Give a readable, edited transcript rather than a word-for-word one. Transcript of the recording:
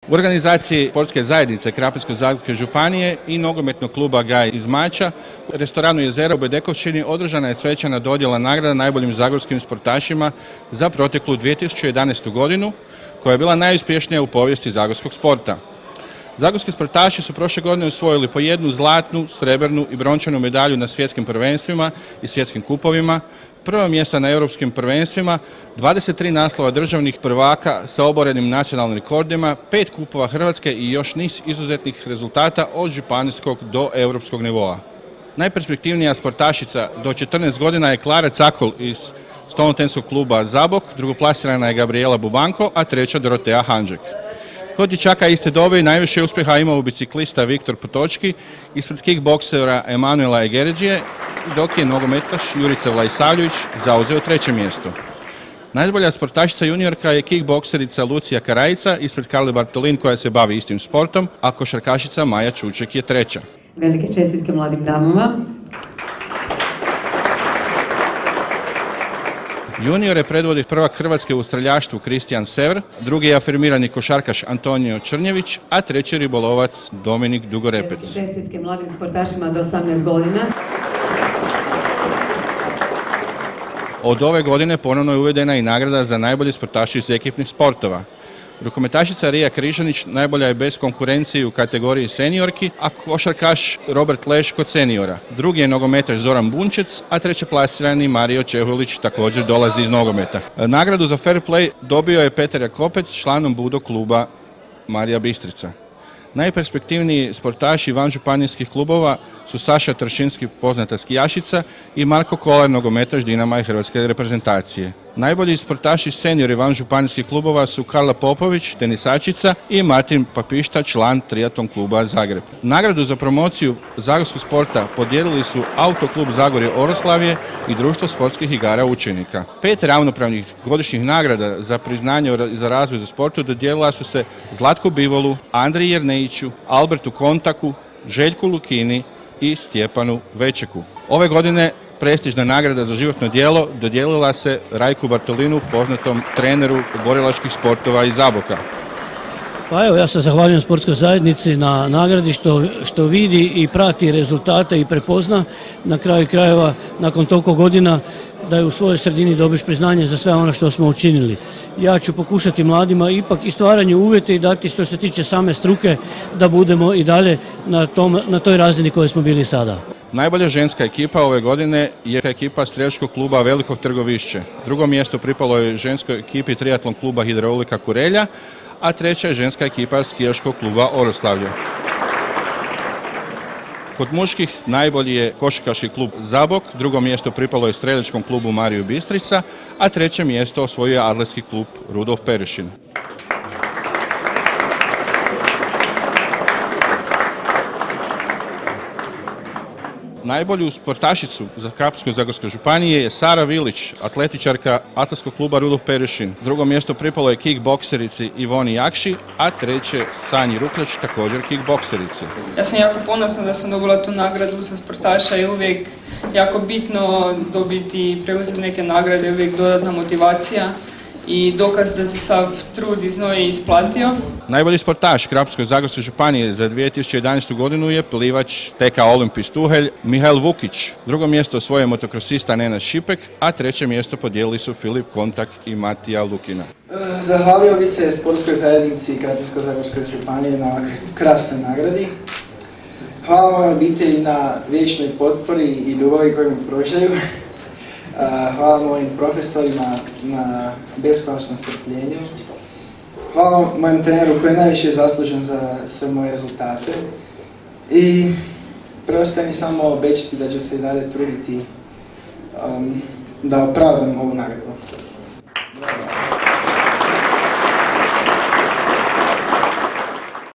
U organizaciji sportske zajednice Krapinsko-zagorske županije i nogometnog kluba Gaj iz Mača u restoranu Jezera u Bedekovčini održana je svečana dodjela nagrada najboljim zagorskim sportašima za proteklu 2011. godinu, koja je bila najuspješnija u povijesti zagorskog sporta. Zagorski sportaši su prošle godine osvojili po jednu zlatnu, srebrnu i brončanu medalju na svjetskim prvenstvima i svjetskim kupovima, prva mjesta na europskim prvenstvima, 23 naslova državnih prvaka sa oborenim nacionalnim rekordima, 5 kupova Hrvatske i još niz izuzetnih rezultata od županijskog do europskog nivoa. Najperspektivnija sportašica do 14 godina je Klara Cakol iz stolnotenskog kluba Zabok, drugoplasirana je Gabriela Bubanko, a treća Dorotea Hanžek. Kod dječaka iste dobe najviše uspjeha imao biciklista Viktor Potočki ispred kickboksera Emanuela Egeređije, dok je nogometaš Jurica Vlajsavljević zauzeo treće mjesto. Najbolja sportašica juniorka je kickbokserica Lucija Karajica ispred Karle Bartolin koja se bavi istim sportom, a košarkašica Maja Čuček je treća. Velike čestitke mladim damama. Juniore predvodi prvak Hrvatske u streljaštvu Kristijan Sever, drugi je afirmirani košarkaš Antonio Črnjević, a treći ribolovac Dominik Dugorepec. Čestitke mladim sportašima do 18 godina. Od ove godine ponovno je uvedena i nagrada za najbolji sportaši iz ekipnih sportova. Rukometašica Rija Križanić najbolja je bez konkurencije u kategoriji seniorki, a košarkaš Robert Leš kod seniora. Drugi je nogometaš Zoran Bunčec, a treće plasirani Mario Čehulić također dolazi iz nogometa. Nagradu za fair play dobio je Petar Jakopec, članom Budo kluba Marija Bistrica. Najperspektivniji sportaši van županijskih klubova su Saša Tršinski, poznata skijašica, i Marko Kolar, nogometaš Dinama i hrvatske reprezentacije. Najbolji sportaši seniori van županijskih klubova su Karla Popović, tenisačica, i Martin Papišta, član triatlon kluba Zagreb. Nagradu za promociju zagorskog sporta podijelili su Autoklub Zagorje Oroslavje i Društvo sportskih igara učenika. 5 ravnopravnih godišnjih nagrada za priznanje za razvoj za sportu dodijelila su se Zlatku Bivolu, Andriji Jernejiću, Albertu Kontaku, Željku Lukini i Stjepanu Večeku. Ove godine prestižna nagrada za životno djelo dodijelila se Rajku Bartolinu, poznatom treneru borilačkih sportova iz Zaboka. Pa evo, ja se zahvaljujem sportskoj zajednici na nagradi što vidi i prati rezultate i prepozna na kraju krajeva nakon toliko godina da je u svojoj sredini dobiš priznanje za sve ono što smo učinili. Ja ću pokušati mladima ipak i stvaranje uvjete i dati što se tiče same struke da budemo i dalje na toj razini kojoj smo bili sada. Najbolja ženska ekipa ove godine je ekipa streljačkog kluba Veliko Trgovišće. Drugo mjesto pripalo je ženskoj ekipi triatlon kluba Hidraulika Kurelja, a treća je ženska ekipa skijaškog kluba Oroslavlje. Kod muških najbolji je košarkaški klub Zabok, drugo mjesto pripalo je streljačkom klubu Mariju Bistrica, a treće mjesto osvojio je atletski klub Rudolf Perešin. Najbolju sportašicu za Krapinsko-zagorske županije je Sara Vilić, atletičarka atletskog kluba Rudolf Perešin. Drugo mjesto pripalo je kickbokserici Ivoni Jakši, a treće Sanji Rukljač, također kickbokserici. Ja sam jako ponosna da sam dobila tu nagradu za sportaša i uvijek jako bitno dobiti i preuzeti neke nagrade, uvijek dodatna motivacija i dokaz da se sav trud i znoj isplatio. Najbolji sportaš Krapinsko-zagorske županije za 2011. godinu je plivač TK Olimpijs Tuhelj Mihael Vukić. Drugo mjesto osvojio motokrosista Nenad Šipek, a treće mjesto podijelili su Filip Kontak i Matija Lukina. Zahvalio bi se sportskoj zajednici Krapinsko-zagorske županije na krasnoj nagradi. Hvala mojoj obitelji na vječnoj potpori i ljubavi koju mi pružaju. Hvala mojim profesorima na beskonačnom strpljenju. Hvala mojem treneru koji je najviše zaslužen za sve moje rezultate. I preostaje mi samo obećati da ću se i dalje truditi da opravdam ovu nagradu.